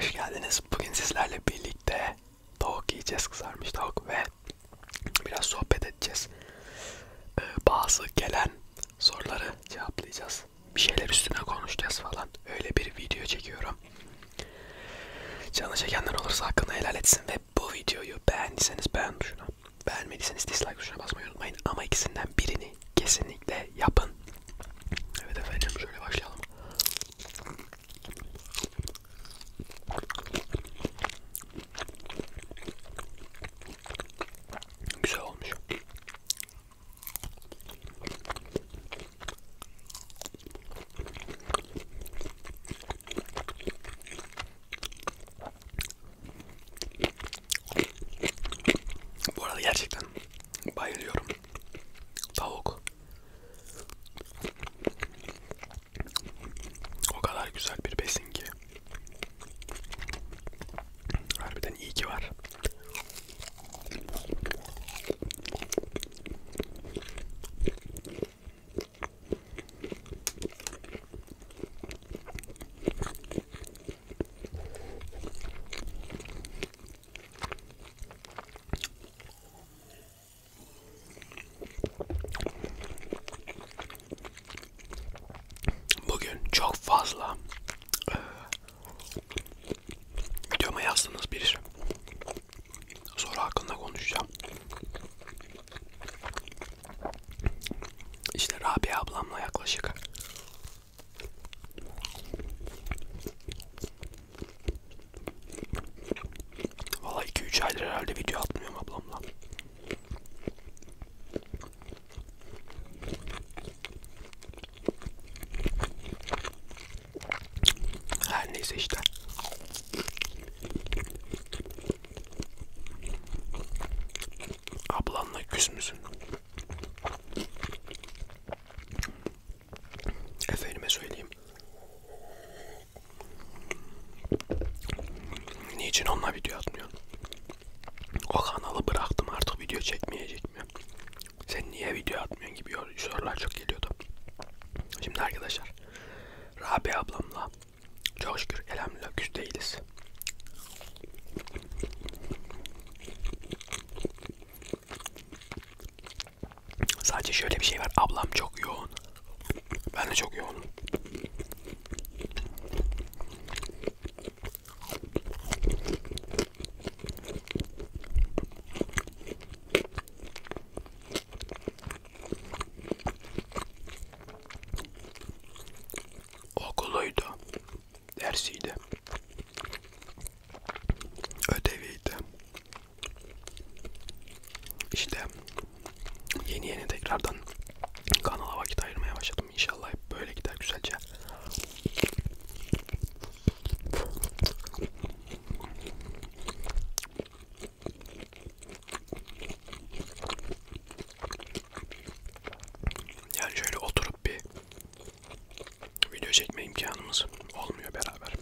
hoş geldiniz. Bugün sizlerle birlikte tavuk yiyeceğiz, kızarmış tavuk ve biraz sohbet edeceğiz. Bazı gelen soruları cevaplayacağız. Bir şeyler üstüne konuşacağız falan. Öyle bir video çekiyorum. Canı çekenler olursa hakkını helal etsin ve bu videoyu beğendiyseniz beğen tuşuna, beğenmediyseniz dislike tuşuna basmayı unutmayın. Ama ikisinden birini kesinlikle yapın. Evet efendim, şöyle başlayalım. Güzel olmuş. Bu arada gerçekten bayılıyorum. Tavuk. O kadar güzel bir besin ki. Harbiden iyi ki var. Bugün çok fazla videoma yazdığınız bir soru hakkında konuşacağım. İşte Rabia ablamla yaklaşık vallahi 2-3 aydır herhalde video atmıyorum ablamla. Her neyse işte. Ablanla küs müsün? Efendime söyleyeyim. Niçin onunla video atmıyorsun? O kanalı bıraktım, artık video çekmeyecek mi? Sen niye video atmıyorsun gibi sorular çok geliyordu. Şimdi arkadaşlar, Rabia ablamla çok şükür elhamdülillah küs değiliz. Sadece şöyle bir şey var, ablam çok yoğun. Ben de çok yoğunum. Okuluydu, dersiydi, ödeviydi. İşte yeni tekrardan kanala vakit ayırmaya başladım. İnşallah hep böyle gider güzelce. Yani şöyle oturup bir video çekme imkanımız olmuyor beraber.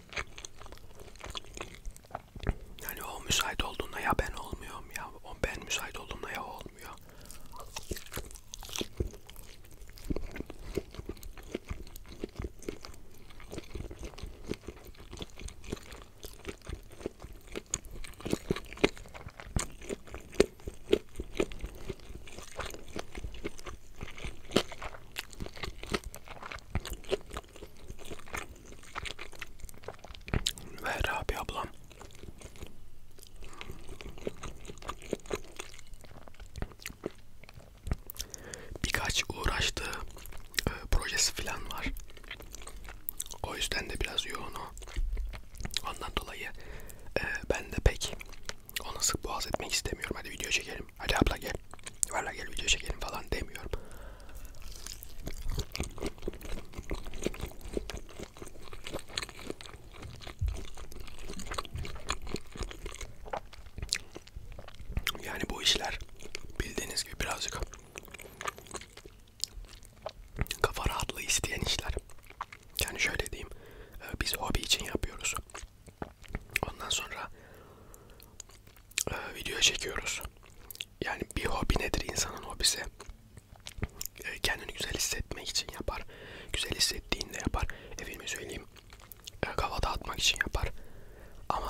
Yani o müsait olduğunda ya ben olmuyorum, ya o ben müsait olduğumda ya o olmuyor. Ve Rabia ablam birkaç uğraştığı projesi falan var. O yüzden de biraz yoğun o. Ondan dolayı ben de pek onu sık boğaz etmek istemiyorum. Hadi video çekelim. Hadi abla gel. Valla gel video çekelim falan demiyorum. Yani bu işler bildiğiniz gibi birazcık kafa rahatlığı isteyen işler. Yani şöyle diyeyim, biz hobi için yapıyoruz. Ondan sonra video çekiyoruz. Yani bir hobi nedir insanın hobisi? Kendini güzel hissetmek için yapar. Güzel hissettiğinde yapar. Efendime söyleyeyim, kafa dağıtmak için yapar. Ama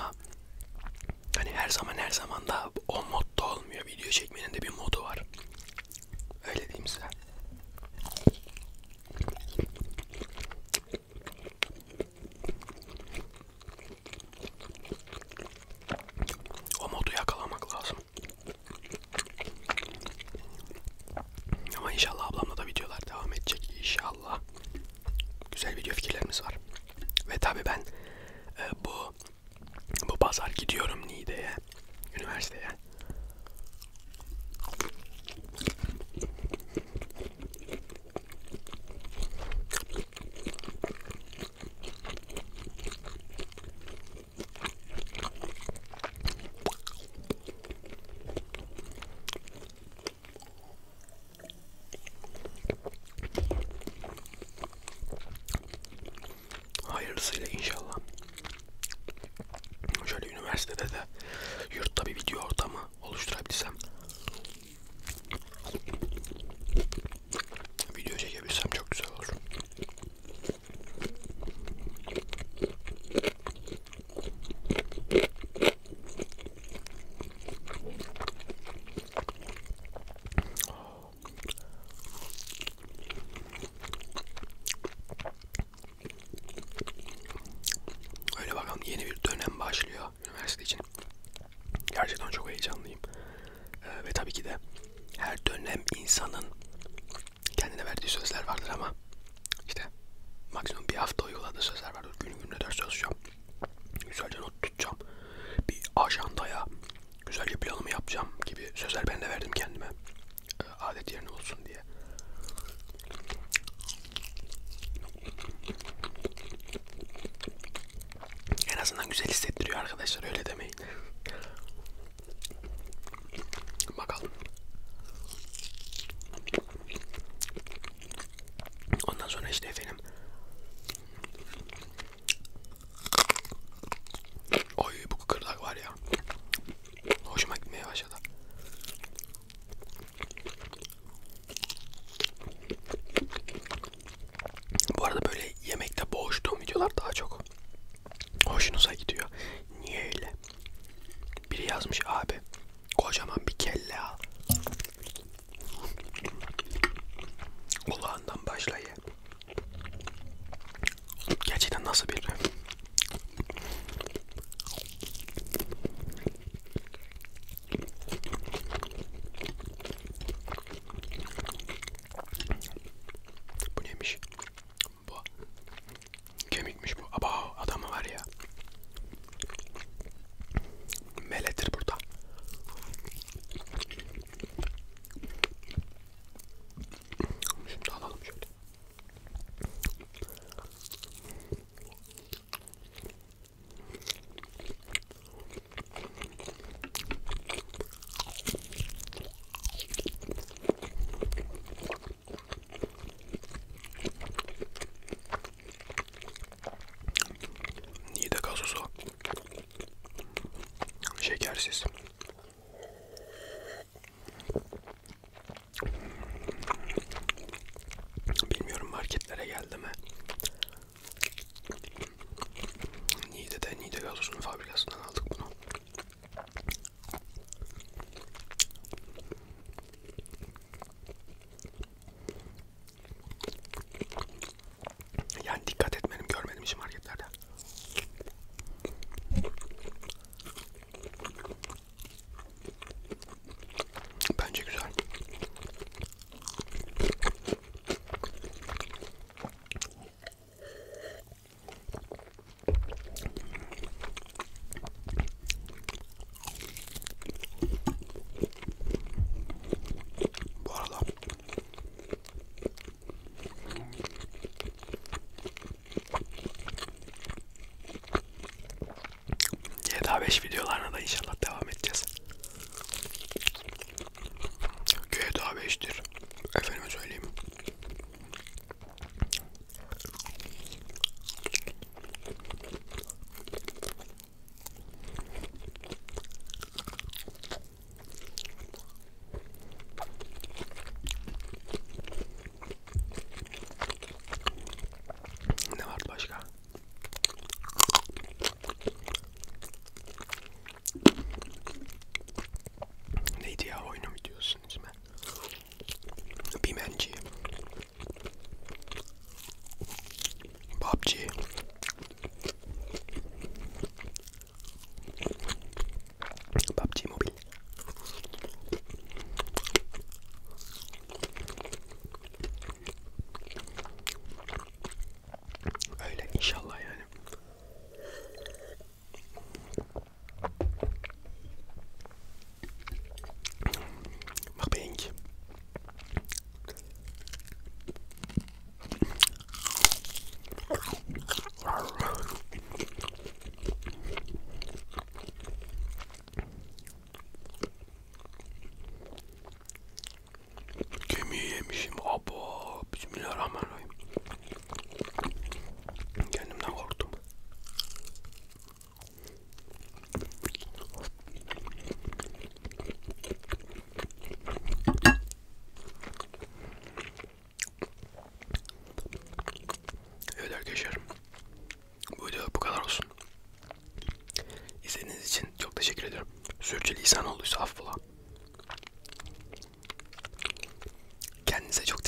her zaman da o modda olmuyor. Video çekmenin de bir modu var. Öyle diyeyim size. O modu yakalamak lazım. Ama inşallah ablamla da videolar devam edecek. İnşallah. Güzel video fikirlerimiz var. Ve tabii ben bu pazar gidiyorum Niğde'ye, üniversiteye. Hayırlısıyla inşallah. Şöyle üniversitede de yurtta bir video ortamı oluşturabilsem, video çekebilsem çok güzel olur. Öyle bakalım, yeni bir dönem başlıyor üniversite için. Gerçekten çok heyecanlıyım. Ve tabii ki de her dönem insanın kendine verdiği sözler vardır ama işte maksimum bir hafta uyguladığı sözler vardır. Gününe 4 çalışacağım. Güzelce not tutacağım. Bir ajandaya güzelce planımı yapacağım gibi sözler ben de verdim kendime. Adet yerine olsun diye. En azından güzel hissettiriyor arkadaşlar, öyle demeyin. Bakalım. Ondan sonra işte efendim. Oy, bu kıkırdak var ya. Hoşuma gitmeye başladı. Bu arada böyle yemekte boğuştuğum videolar daha çok hoşunuza gidiyor. Niye öyle? Biri yazmış, abi kocaman bir kelle al. Kulağından başla ye. Gerçekten nasıl bir... Bu neymiş? Bu kemikmiş bu. Aba, adamı var ya. Meletir burada. Şunu da alalım şöyle. Niğde gazozu. Şekersiz. Bilmiyorum marketlere geldi mi? Niğde gazozunun fabrikasından aldık bunu. Yani dikkat etmedim, görmedim hiç marketlerde. PUBG. PUBG Mobile. Öyle inşallah yani. Bak benimki. Kemiği yemişim. Abo. Bismillahirrahmanirrahim. Kendimden korktum. Evet arkadaşlar. Bu video bu kadar olsun. İzlediğiniz için çok teşekkür ediyorum. Sürçülisan olduysa affola. Kendinize çok